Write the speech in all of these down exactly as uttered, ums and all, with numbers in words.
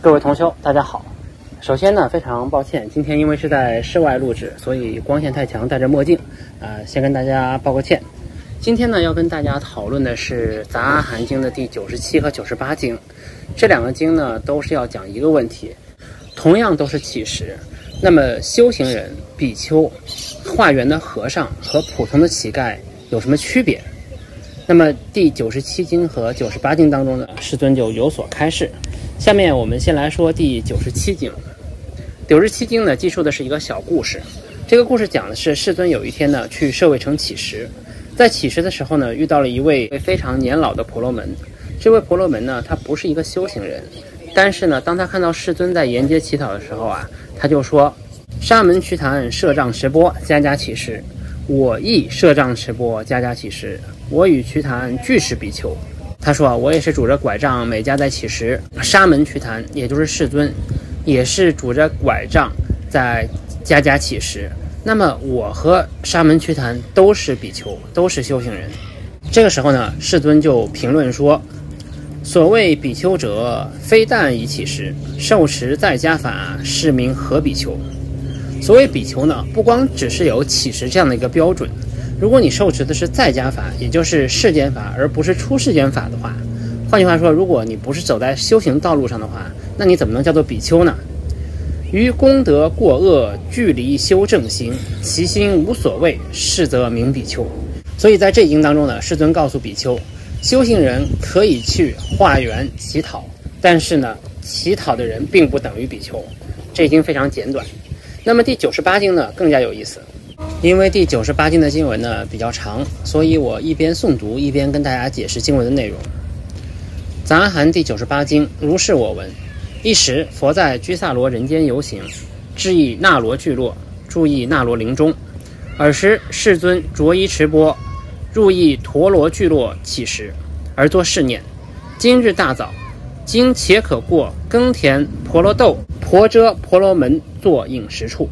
各位同修，大家好。首先呢，非常抱歉，今天因为是在室外录制，所以光线太强，戴着墨镜，呃，先跟大家道个歉。今天呢，要跟大家讨论的是《杂阿含经》的第九十七和九十八经。这两个经呢，都是要讲一个问题，同样都是乞食。那么修行人、比丘、化缘的和尚和普通的乞丐有什么区别？那么第九十七经和九十八经当中呢，世尊就有所开示。下面我们先来说第九十七经。九十七经呢，记述的是一个小故事。这个故事讲的是世尊有一天呢，去舍卫城乞食，在乞食的时候呢，遇到了一位非常年老的婆罗门。这位婆罗门呢，他不是一个修行人，但是呢，当他看到世尊在沿街乞讨的时候啊，他就说：沙门瞿昙摄杖持钵，家家乞食。我亦摄杖持钵，家家乞食。我与瞿昙俱是比丘。他说啊，我也是拄着拐杖，每家在乞食。沙门瞿昙，也就是世尊，也是拄着拐杖在家家乞食。那么我和沙门瞿昙都是比丘，都是修行人。这个时候呢，世尊就评论说：所谓比丘者，非但以乞食，受持在家法，是名何比丘。所谓比丘呢，不光只是有乞食这样的一个标准，如果你受持的是在家法，也就是世间法，而不是出世间法的话，换句话说，如果你不是走在修行道路上的话，那你怎么能叫做比丘呢？于功德过恶，距离修正行，其心无所谓，是则名比丘。所以在这一经当中呢，世尊告诉比丘，修行人可以去化缘乞讨，但是呢，乞讨的人并不等于比丘。这一经非常简短。那么第九十八经呢，更加有意思。因为第九十八经的经文呢比较长，所以我一边诵读一边跟大家解释经文的内容。杂阿含第九十八经，如是我闻。一时，佛在居萨罗人间游行，至诣那罗聚落，住诣那罗林中。尔时，世尊着衣持钵，入诣陀罗聚落乞食，而作是念：今日大早，今且可过耕田婆罗豆婆遮婆罗门作饮食处。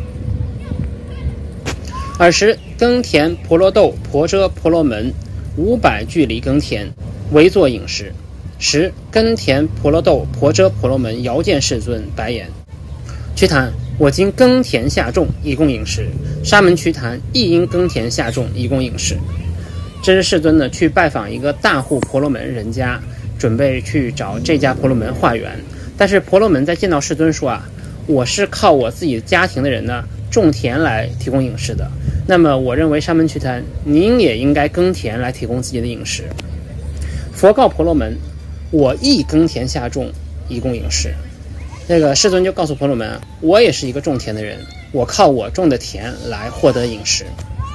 尔时，耕田婆罗豆婆遮婆罗门五百距离耕田，围作饮食。时，耕田婆罗豆婆遮婆罗门遥见世尊，白言：瞿昙，我今耕田下种，以供饮食。沙门瞿昙亦因耕田下种，以供饮食。这是世尊呢去拜访一个大户婆罗门人家，准备去找这家婆罗门化缘。但是婆罗门在见到世尊说啊，我是靠我自己家庭的人呢种田来提供饮食的。那么我认为沙门瞿昙，您也应该耕田来提供自己的饮食。佛告婆罗门：我亦耕田下种，以供饮食。那个世尊就告诉婆罗门，我也是一个种田的人，我靠我种的田来获得饮食。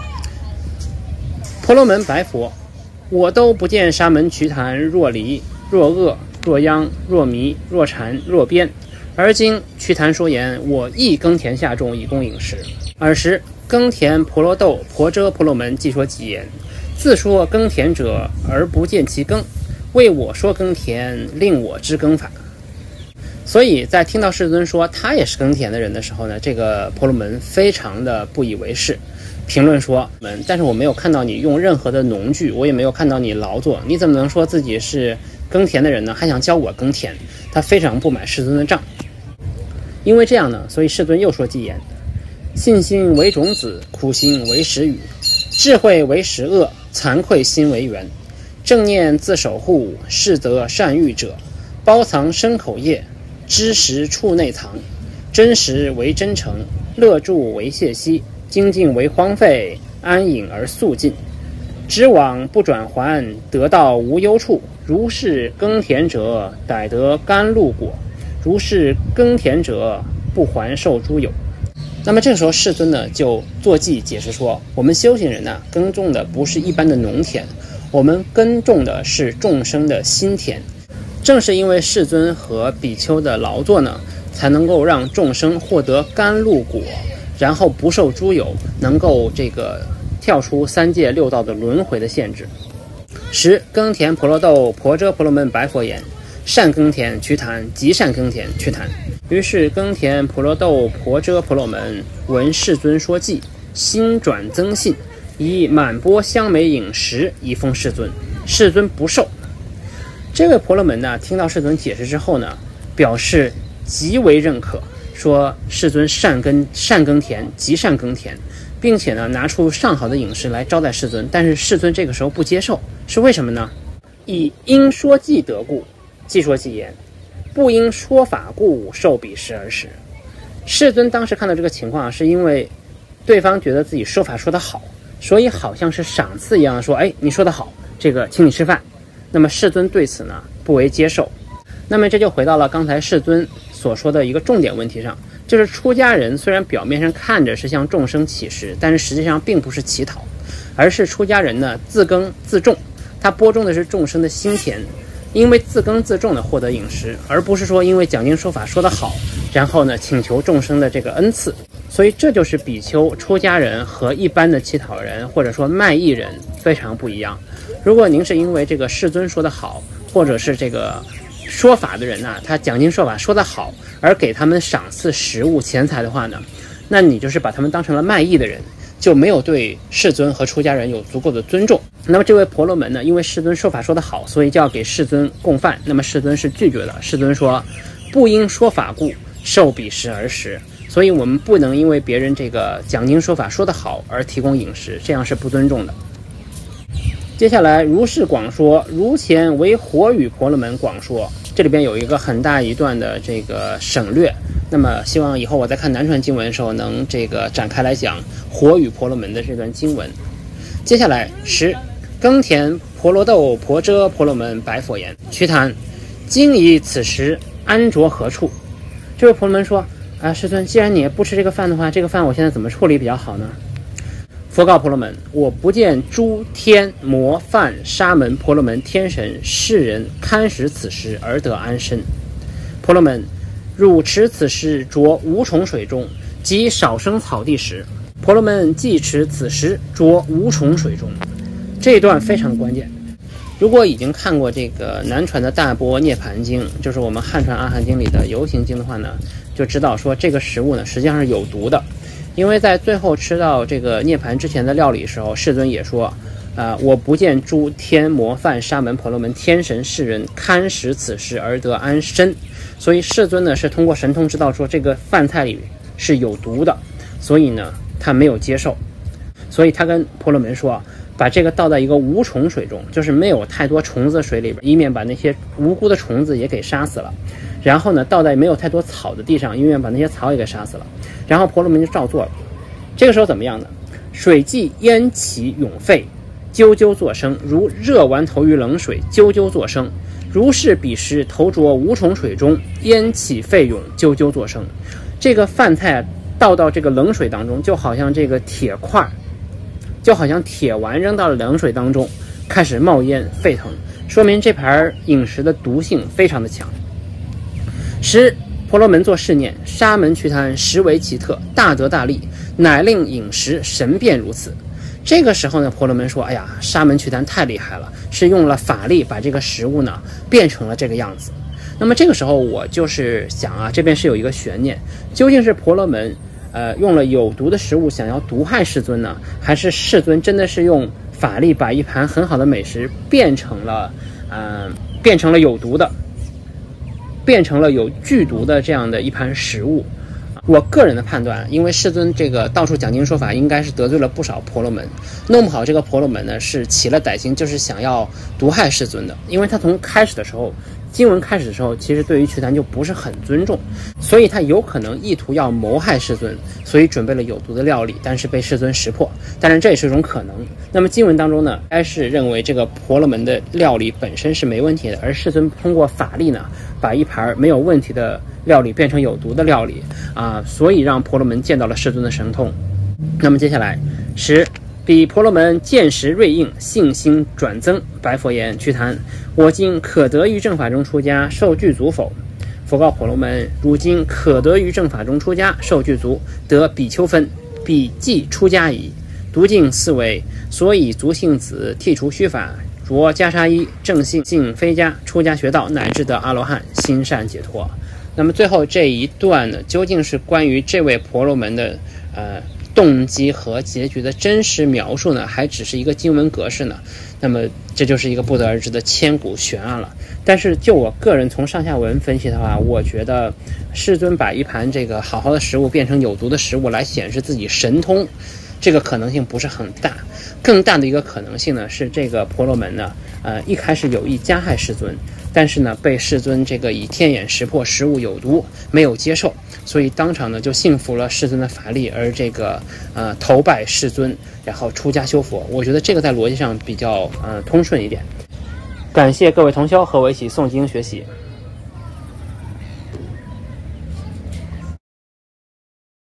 婆罗门白佛：我都不见沙门瞿昙若离若恶若殃若迷若缠若边，而今瞿昙说言，我亦耕田下种，以供饮食。尔时，耕田婆罗豆婆遮婆罗门即说偈言：自说耕田者，而不见其耕，为我说耕田，令我知耕法。所以在听到世尊说他也是耕田的人的时候呢，这个婆罗门非常的不以为是，评论说：但是我没有看到你用任何的农具，我也没有看到你劳作，你怎么能说自己是耕田的人呢？还想教我耕田？他非常不买世尊的账。因为这样呢，所以世尊又说偈言：信心为种子，苦心为食雨，智慧为食恶，惭愧心为缘。正念自守护，是得善欲者，包藏身口业，知识处内藏。真实为真诚，乐住为懈息，精进为荒废，安隐而速尽。直往不转还，得道无忧处。如是耕田者，逮得甘露果；如是耕田者，不还受诸有。那么这个时候世尊呢就作偈解释说，我们修行人呢耕种的不是一般的农田，我们耕种的是众生的心田。正是因为世尊和比丘的劳作呢，才能够让众生获得甘露果，然后不受诸有，能够这个跳出三界六道的轮回的限制。时，耕田婆罗豆婆遮婆罗门白佛言：善耕田瞿昙，极善耕田瞿昙。于是耕田婆罗豆婆遮婆罗门闻世尊说偈，心转增信，以满钵香美饮食以奉世尊。世尊不受。这位婆罗门呢，听到世尊解释之后呢， 表示极为认可，说世尊善耕善耕田，极善耕田，并且呢拿出上好的饮食来招待世尊。但是世尊这个时候不接受，是为什么呢？以因说既得故，既说既言，不因说法故，受彼食而食。世尊当时看到这个情况，是因为对方觉得自己说法说得好，所以好像是赏赐一样的说，哎，你说得好，这个请你吃饭。那么世尊对此呢不为接受。那么这就回到了刚才世尊所说的一个重点问题上，就是出家人虽然表面上看着是向众生乞食，但是实际上并不是乞讨，而是出家人呢自耕自种，他播种的是众生的心田，因为自耕自种的获得饮食，而不是说因为讲经说法说得好，然后呢请求众生的这个恩赐。所以这就是比丘出家人和一般的乞讨人或者说卖艺人非常不一样。如果您是因为这个世尊说得好，或者是这个说法的人呐、啊，他讲经说法说得好，而给他们赏赐食物钱财的话呢，那你就是把他们当成了卖艺的人，就没有对世尊和出家人有足够的尊重。那么这位婆罗门呢，因为世尊说法说得好，所以就要给世尊供饭。那么世尊是拒绝的，世尊说不因说法故，受彼食而食。所以我们不能因为别人这个讲经说法说得好而提供饮食，这样是不尊重的。接下来如是广说，如前为火语婆罗门广说，这里边有一个很大一段的这个省略，那么希望以后我在看南传经文的时候能这个展开来讲火语婆罗门的这段经文。接下来十，耕田婆罗豆婆遮婆罗门白佛言：瞿昙，今以此时安着何处？这位婆罗门说啊，世尊，既然你也不吃这个饭的话，这个饭我现在怎么处理比较好呢？佛告婆罗门：我不见诸天魔梵沙门婆罗门天神世人堪食此食而得安身。婆罗门，汝持此食着无虫水中，即少生草地时。婆罗门既持此食着无虫水中。这一段非常关键。如果已经看过这个南传的大般涅盘经，就是我们汉传阿含经里的游行经的话呢，就知道说这个食物呢实际上是有毒的。因为在最后吃到这个涅盘之前的料理时候，世尊也说，呃，我不见诸天魔梵沙门婆罗门天神世人堪食此食而得安身。所以世尊呢是通过神通知道说这个饭菜里是有毒的，所以呢他没有接受。所以他跟婆罗门说，把这个倒在一个无虫水中，就是没有太多虫子的水里边，以免把那些无辜的虫子也给杀死了。然后呢倒在没有太多草的地上，以免把那些草也给杀死了。然后婆罗门就照做了。这个时候怎么样呢？水既淹其涌沸，啾啾作声，如热丸投于冷水，啾啾作声。如是彼时投着无虫水中，淹起沸涌，啾啾作声。这个饭菜倒到这个冷水当中，就好像这个铁块，就好像铁丸扔到了冷水当中，开始冒烟沸腾，说明这盘饮食的毒性非常的强。十，婆罗门作是念：沙门瞿昙实为奇特，大德大利，乃令饮食，神便如此。这个时候呢，婆罗门说：哎呀，沙门瞿昙太厉害了，是用了法力把这个食物呢变成了这个样子。那么这个时候我就是想啊，这边是有一个悬念，究竟是婆罗门呃用了有毒的食物想要毒害世尊呢，还是世尊真的是用法力把一盘很好的美食变成了呃变成了有毒的，变成了有剧毒的这样的一盘食物？我个人的判断，因为世尊这个到处讲经说法，应该是得罪了不少婆罗门，弄不好这个婆罗门呢是起了歹心，就是想要毒害世尊的。因为他从开始的时候，经文开始的时候，其实对于瞿昙就不是很尊重，所以他有可能意图要谋害世尊，所以准备了有毒的料理，但是被世尊识破。当然这也是一种可能。那么经文当中呢，该是认为这个婆罗门的料理本身是没问题的，而世尊通过法力呢，把一盘没有问题的料理变成有毒的料理啊，所以让婆罗门见到了世尊的神通。那么接下来十，彼婆罗门见时锐应，信心转增，白佛言：瞿昙，我今可得于正法中出家，受具足否？佛告婆罗门：汝今可得于正法中出家，受具足，得比丘分，彼即出家矣。读经四维，所以足信子，剔除虚法，着袈裟衣，正信信非家，出家学道，乃至得阿罗汉，心善解脱。那么最后这一段呢，究竟是关于这位婆罗门的呃动机和结局的真实描述呢，还只是一个经文格式呢？那那么这就是一个不得而知的千古悬案了。但是就我个人从上下文分析的话，我觉得世尊把一盘这个好好的食物变成有毒的食物来显示自己神通，这个可能性不是很大。更大的一个可能性呢，是这个婆罗门呢，呃，一开始有意加害世尊，但是呢，被世尊这个以天眼识破食物有毒，没有接受，所以当场呢就信服了世尊的法力，而这个呃投拜世尊，然后出家修佛。我觉得这个在逻辑上比较呃通顺一点。感谢各位同修和我一起诵经学习。